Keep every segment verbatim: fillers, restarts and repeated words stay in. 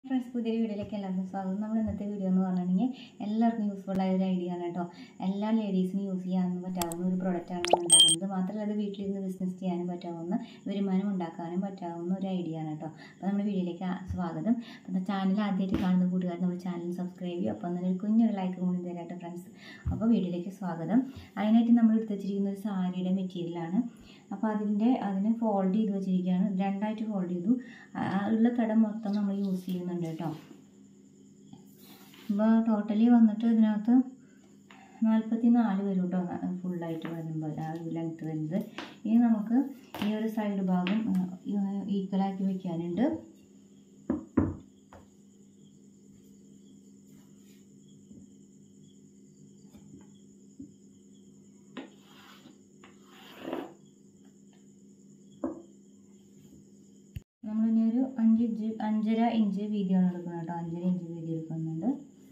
Friends, പുതിയൊരു വീഡിയോയിലേക്ക് എല്ലാവർക്കും സ്വാഗതം. നമ്മൾ ഇന്നത്തെ വീഡിയോ എന്ന് പറഞ്ഞിട്ടുണ്ടെങ്കിൽ എല്ലാവർക്കും യൂസ്ഫുൾ ആയ ഒരു ഐഡിയ ആണ് കേട്ടോ. എല്ലാ ലേഡീസിനും യൂസ് ചെയ്യാനും പറ്റാവുന്ന ഒരു പ്രൊഡക്റ്റാണ് നമ്മൾ ഉണ്ടാക്കുന്നത്. മാത്രമല്ല അത് വീട്ടിലിരുന്ന് ബിസിനസ് ചെയ്യാനും പറ്റാവുന്ന, വരുമാനം ഉണ്ടാക്കാനും പറ്റാവുന്ന ഒരു ഐഡിയ ആണ് കേട്ടോ. അപ്പോൾ നമ്മുടെ വീഡിയോയിലേക്ക് സ്വാഗതം. അപ്പോൾ ചാനൽ ആദ്യമായിട്ട് കാണുന്ന കൂട്ടുകാർ നമ്മുടെ ചാനൽ സബ്സ്ക്രൈബ് ചെയ്യും. അപ്പോൾ അങ്ങനെ ഒരു കുഞ്ഞൊരു ലൈക്ക് കൂടി തരാട്ടോ ഫ്രണ്ട്സ്. അപ്പോൾ വീഡിയോയിലേക്ക് സ്വാഗതം. അതിനായിട്ട് നമ്മൾ എടുത്ത് വെച്ചിരിക്കുന്ന ഒരു സാരിയുടെ മെറ്റീരിയലാണ്. അപ്പോൾ അതിൻ്റെ അതിനെ ഫോൾഡ് ചെയ്ത് വെച്ചിരിക്കുകയാണ്. രണ്ടായിട്ട് ഫോൾഡ് ചെയ്തു. ഉള്ള തടം മൊത്തം നമ്മൾ യൂസ് ചെയ്യുന്നുണ്ട് കേട്ടോ. അപ്പോൾ ടോട്ടലി വന്നിട്ട് ഇതിനകത്ത് നാൽപ്പത്തി നാല് വരും കേട്ടോ, ഫുള്ളായിട്ട് വരുമ്പോൾ ആ ഒരു ലെങ്ത്ത് വരുന്നത്. ഇനി നമുക്ക് ഈ ഒരു സൈഡ് ഭാഗം ഈക്വലാക്കി വയ്ക്കാനുണ്ട്. നമ്മളിനി ഒരു അഞ്ച് ഇഞ്ച് അഞ്ചര ഇഞ്ച് വീതിയാണ് എടുക്കുന്നത് കേട്ടോ. അഞ്ചര ഇഞ്ച് വീതി എടുക്കുന്നുണ്ട്.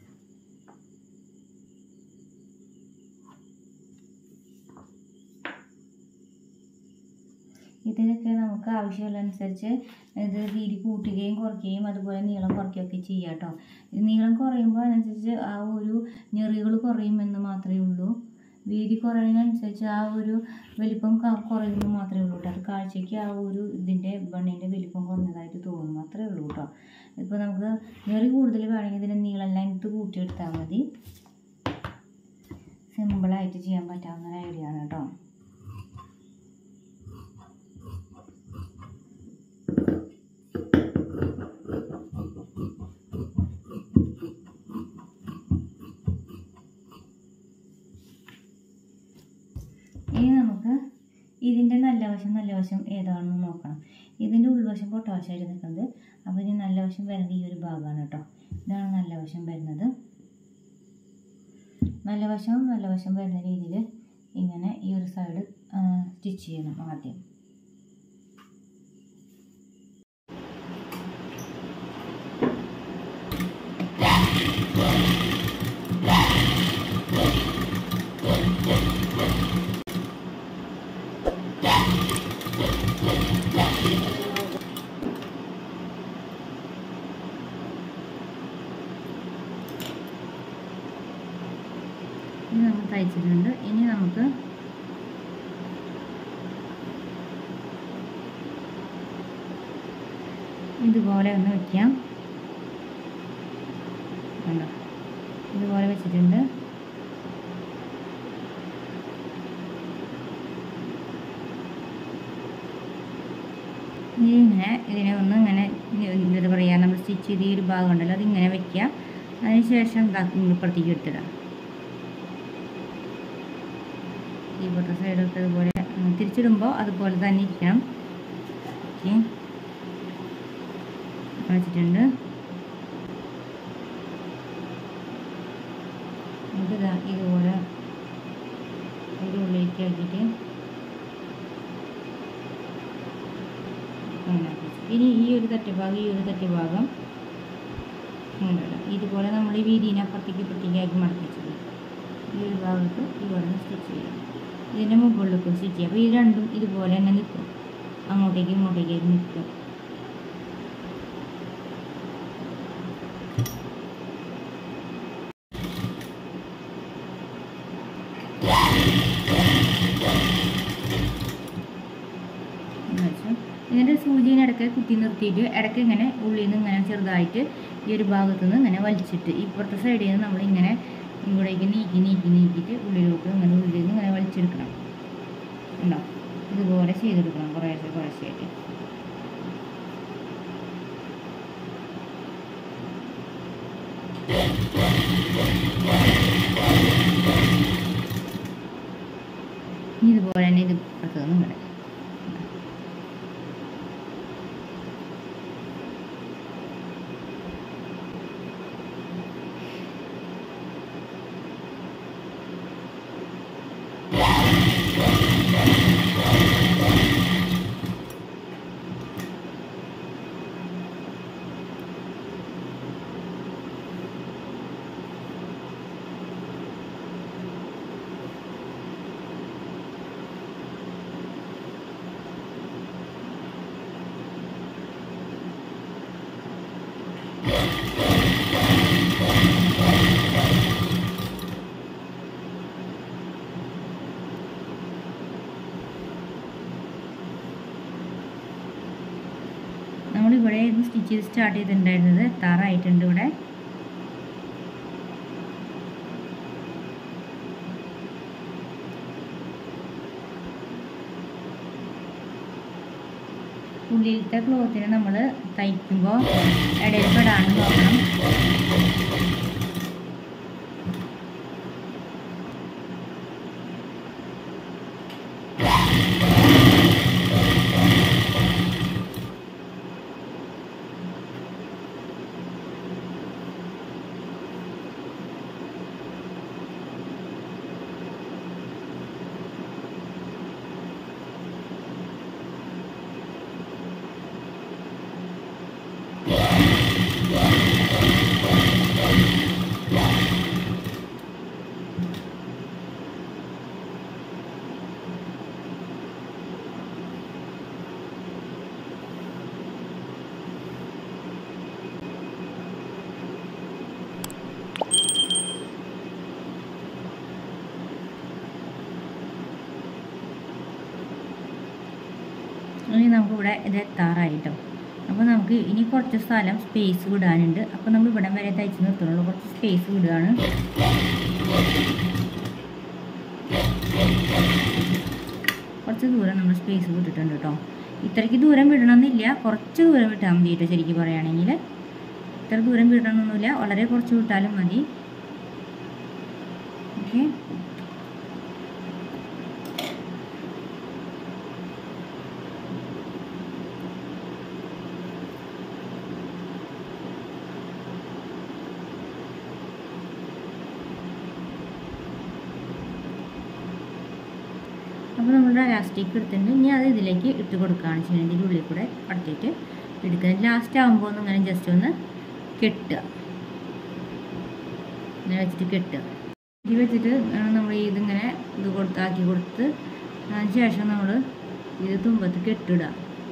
ഇതിനൊക്കെ നമുക്ക് ആവശ്യമുള്ളതനുസരിച്ച് ഇത് വീതി കൂട്ടുകയും കുറയ്ക്കുകയും അതുപോലെ നീളം കുറയ്ക്കുകയൊക്കെ ചെയ്യാം കേട്ടോ. നീളം കുറയുമ്പോൾ അതിനനുസരിച്ച് ആ ഒരു ഞെറികൾ കുറയുമെന്ന് മാത്രമേ ഉള്ളൂ. വീതി കുറയുന്നതിനനുസരിച്ച് ആ ഒരു വലിപ്പം കുറയുന്നു മാത്രമേ ഉള്ളൂ കേട്ടോ. അത് കാഴ്ചയ്ക്ക് ആ ഒരു ഇതിൻ്റെ ബണ്ണിൻ്റെ വലിപ്പം കുറഞ്ഞതായിട്ട് തോന്നും മാത്രമേ ഉള്ളൂ കേട്ടോ. ഇപ്പോൾ നമുക്ക് ഞെറി കൂടുതൽ വേണമെങ്കിൽ ഇതിൻ്റെ നീളം ലെങ്ത്ത് കൂട്ടിയെടുത്താൽ മതി. സിമ്പിളായിട്ട് ചെയ്യാൻ പറ്റാവുന്ന ഒരു ഐഡിയ ആണ് കേട്ടോ. ഇനി നമുക്ക് ഇതിൻ്റെ നല്ല വശം നല്ല വശം ഏതാണെന്ന് നോക്കണം. ഇതിൻ്റെ ഉൾവശം പൊട്ടാവശ്യമായിട്ട് നിൽക്കുന്നത്. അപ്പോൾ ഇനി നല്ല വശം വരുന്നത് ഈ ഒരു ഭാഗമാണ് കേട്ടോ. ഇതാണ് നല്ല വശം വരുന്നത്. നല്ല വശവും നല്ല വശം വരുന്ന രീതിയിൽ ഇങ്ങനെ ഈ ഒരു സൈഡ് സ്റ്റിച്ച് ചെയ്യണം ആദ്യം. ഇനി നമ്മൾ തയ്ച്ചിട്ടുണ്ട്. ഇനി നമുക്ക് ഇതുപോലെ ഒന്ന് വയ്ക്കാം. കണ്ടോ, ഇതുപോലെ വെച്ചിട്ടുണ്ട്. ഇങ്ങനെ ഇതിനെ ഒന്ന് ഇങ്ങനെ എന്താ പറയുക, നമ്മൾ സ്റ്റിച്ച് ചെയ്ത് ഈ ഒരു ഭാഗം ഉണ്ടല്ലോ അതിങ്ങനെ വയ്ക്കുക. അതിനുശേഷം ഇപ്പുറത്തേക്ക് എടുത്തിടാം. ഈ പുറത്തെ സൈഡൊക്കെ അതുപോലെ തിരിച്ചിടുമ്പോൾ അതുപോലെ തന്നെ ഇരിക്കണം. ഓക്കെ, വെച്ചിട്ടുണ്ട്. നമുക്ക് ഇതുപോലെ ഒരു ഉള്ളിലേക്ക് ആക്കിയിട്ട് ഇനി ഈ ഒരു തട്ടുഭാഗം ഈ ഒരു തട്ടുഭാഗം ഉണ്ടല്ലോ, ഇതുപോലെ നമ്മൾ ഈ വീതിനെ അപ്പുറത്തേക്ക് ഇപ്പുറത്തേക്ക് ആക്കി മടക്കിച്ചത് ഈ ഒരു ഭാഗത്ത് ഇതുപോലെ സ്റ്റിച്ച് ചെയ്യാം. ഇതിൻ്റെ മുകളിലേക്ക് സ്റ്റിച്ച് ചെയ്യാം. അപ്പോൾ ഇത് രണ്ടും ഇതുപോലെ തന്നെ നിൽക്കും, അങ്ങോട്ടേക്ക് ഇങ്ങോട്ടേക്ക് നിൽക്കും. ഇതിൻ്റെ സൂചിനെ ഇടയ്ക്ക് കുത്തി നിർത്തിയിട്ട് ഇടയ്ക്ക് ഇങ്ങനെ ഉള്ളിൽ നിന്ന് ഇങ്ങനെ ചെറുതായിട്ട് ഈ ഒരു ഭാഗത്തു നിന്ന് ഇങ്ങനെ വലിച്ചിട്ട് ഇപ്പുറത്തെ സൈഡിൽ നിന്ന് നമ്മളിങ്ങനെ ഇവിടേക്ക് നീക്കി നീക്കി നീക്കിയിട്ട് ഉള്ളിലോട്ട് ഇങ്ങനെ ഉള്ളിൽ നിന്ന് ഇങ്ങനെ വലിച്ചെടുക്കണം. ഉണ്ടോ, ഇതുപോലെ ചെയ്തെടുക്കണം കുറേശ്ശെ കുറേശ്ശെയായിട്ട്. ഇതുപോലെ തന്നെ ഇത് ഇപ്പുറത്ത് നിന്ന് ഇങ്ങനെ ചെയ്ത് സ്റ്റാർട്ട് ചെയ്തിട്ടുണ്ടായിരുന്നത് എത്താറായിട്ടുണ്ട് ഇവിടെ. ഉള്ളിലത്തെ ക്ലോത്തിന് നമ്മൾ തയ്ക്കുമ്പോൾ ഇടയിൽ പെടാനും നോക്കണം. ഇനി നമുക്കിവിടെ ഇത് എത്താറായിട്ടോ. അപ്പോൾ നമുക്ക് ഇനി കുറച്ച് സ്ഥലം സ്പേസ് വിടാനുണ്ട്. അപ്പോൾ നമ്മൾ ഇവിടെ വരെ തയ്ച്ച് നിർത്തുന്നുള്ളൂ. കുറച്ച് സ്പേസ് വിടുകയാണ്. കുറച്ച് ദൂരം നമ്മൾ സ്പേസ് വിട്ടിട്ടുണ്ട് കേട്ടോ. ഇത്രയ്ക്ക് ദൂരം വിടണമെന്നില്ല, കുറച്ച് ദൂരം വിട്ടാൽ മതി കേട്ടോ. ശരിക്കും പറയുകയാണെങ്കിൽ ഇത്ര ദൂരം വിടണമെന്നൊന്നുമില്ല, വളരെ കുറച്ച് വിട്ടാലും മതി. ഓക്കെ, അപ്പോൾ നമ്മുടെ ഇലാസ്റ്റിക് എടുത്തിട്ടുണ്ട്. ഇനി അത് ഇതിലേക്ക് ഇട്ട് കൊടുക്കുകയാണ് ചെയ്യുന്നത്. ഇതിൻ്റെ ഉള്ളിൽ കൂടെ കടത്തിയിട്ട് എടുക്കുക. ലാസ്റ്റ് ആകുമ്പോൾ ഒന്ന് ഇങ്ങനെ ജസ്റ്റ് ഒന്ന് കെട്ടുക, ഇങ്ങനെ വെച്ചിട്ട് കെട്ടുക. ഇത് വെച്ചിട്ട് നമ്മൾ ഇതിങ്ങനെ ഇത് കൊടുത്താക്കി കൊടുത്ത് അതിന് ശേഷം നമ്മൾ ഇത് തുമ്പത്ത് കെട്ടിടുക.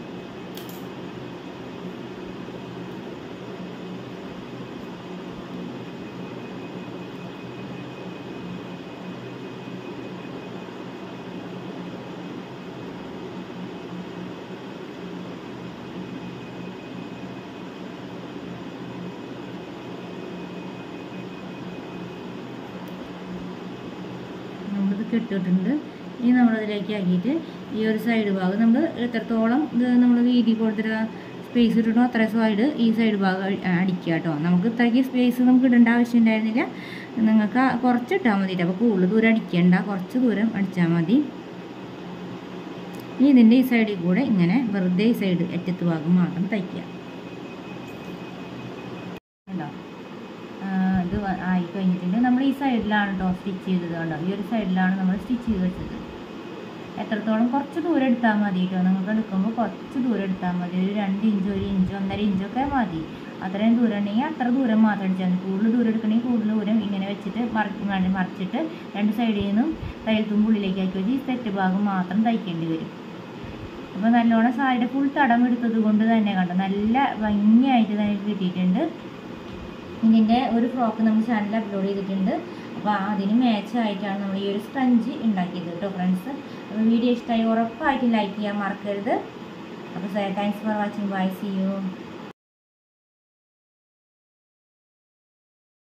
കെട്ടിട്ടുണ്ട്. ഇനി നമ്മളതിലേക്ക് ആക്കിയിട്ട് ഈ ഒരു സൈഡ് ഭാഗം നമ്മൾ എത്രത്തോളം ഇത് നമ്മൾ വീതി കൊടുത്തിട്ട് സ്പേസ് ഇട്ടിട്ടോ അത്ര സൈഡ് ഈ സൈഡ് ഭാഗം അടിക്കുക കേട്ടോ. നമുക്ക് ഇത്രയ്ക്ക് സ്പേസ് നമുക്ക് ഇടേണ്ട ആവശ്യം ഉണ്ടായിരുന്നില്ല. നിങ്ങൾക്ക് കുറച്ച് ഇട്ടാൽ മതി. അപ്പോൾ കൂടുതൽ ദൂരം അടിക്കേണ്ട, കുറച്ച് ദൂരം അടിച്ചാൽ മതി. ഇനി ഇതിൻ്റെ ഈ സൈഡിൽ കൂടെ ഇങ്ങനെ വെറുതെ ഈ സൈഡ് അറ്റത്ത് ഭാഗം മാത്രം തയ്ക്കുക കേട്ടോ. ഇത് ആയി കഴിഞ്ഞിട്ടുണ്ട്. നമ്മൾ ഈ സൈഡിലാണ് കേട്ടോ സ്റ്റിച്ച് ചെയ്തത് കണ്ടോ. ഈ ഒരു സൈഡിലാണ് നമ്മൾ സ്റ്റിച്ച് ചെയ്ത് വെച്ചത്. എത്രത്തോളം കുറച്ച് ദൂരം എടുത്താൽ മതി കേട്ടോ. നമുക്ക് എടുക്കുമ്പോൾ കുറച്ച് ദൂരം എടുത്താൽ മതി. ഒരു രണ്ട് ഇഞ്ചോ ഒരു ഇഞ്ചോ ഒന്നര ഇഞ്ചൊക്കെ മതി. അത്രയും ദൂരം ഉണ്ടെങ്കിൽ അത്ര ദൂരം മാത്രം അടിച്ചാൽ മതി. കൂടുതൽ ദൂരം എടുക്കണമെങ്കിൽ കൂടുതൽ ദൂരം ഇങ്ങനെ വെച്ചിട്ട് മറിച്ച് മറിച്ചിട്ട് രണ്ട് സൈഡിൽ നിന്നും തയ്യൽ തുമ്പ് ഉള്ളിലേക്ക് ആക്കി വെച്ച് ഈ സെറ്റ് ഭാഗം മാത്രം തയ്ക്കേണ്ടി വരും. അപ്പോൾ നല്ലോണം സാരിയുടെ ഫുൾ തടം എടുത്തത് കൊണ്ട് തന്നെ കണ്ടോ നല്ല ഭംഗിയായിട്ട് തന്നെ കിട്ടിയിട്ടുണ്ട്. ഇതിൻ്റെ ഒരു ഫ്രോക്ക് നമ്മൾ ചാനലിൽ അപ്ലോഡ് ചെയ്തിട്ടുണ്ട്. അപ്പോൾ അതിന് മാച്ചായിട്ടാണ് നമ്മൾ ഈ ഒരു സ്പഞ്ച് ഉണ്ടാക്കിയത് കേട്ടോ ഫ്രണ്ട്സ്. അപ്പോൾ വീഡിയോ ഇഷ്ടമായി ഉറപ്പായിട്ടും ലൈക്ക് ചെയ്യാൻ മറക്കരുത്. അപ്പോൾ thanks for watching. Bye, see U.